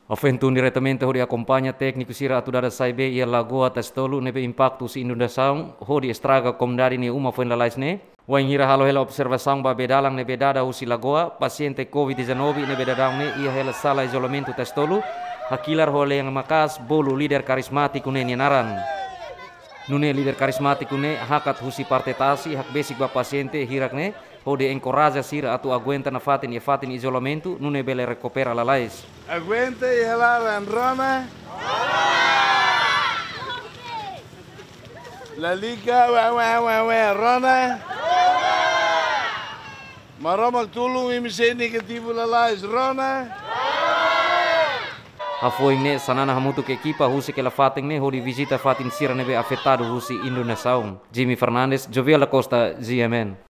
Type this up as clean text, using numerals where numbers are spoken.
Avventu direttamente hodi accompagna tecnico sira atudada saibe ia lagoa testolu nebe impactu si inundação hodi estraga comunidade ni uma foi la ne. Wain hira halo hela observação ba bedalang nebe dada husi lagoa paciente COVID-19 nebe dadang ne ia hela sala isolamento testolu hakilar hole yang makas bolu líder karismático ne nianaran. Nune líder karismático ne hakat husi partetasi hak basic ba paciente hirak ne hode encoraja sira atu aguenta na fatin isolamento nune bele recupera lalais. Aguenta e ela en Roma. La Liga Roma. Maar Roma tulung imse negativo lalais Roma. Afoi ne sanana hamutu ke equipa husi ke la fatin ne hodi visita fatin sira nebe afetado husi Indonesia. Jimmy Fernandes, Jovial Costa, GMN.